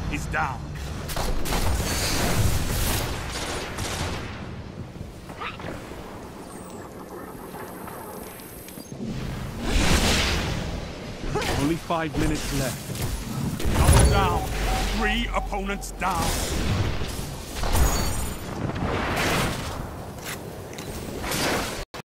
is down. Only 5 minutes left. Double down. 3 opponents down.